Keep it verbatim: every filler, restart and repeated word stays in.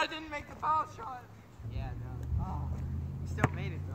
I didn't make the foul shot. Yeah, no. Oh, you still made it though.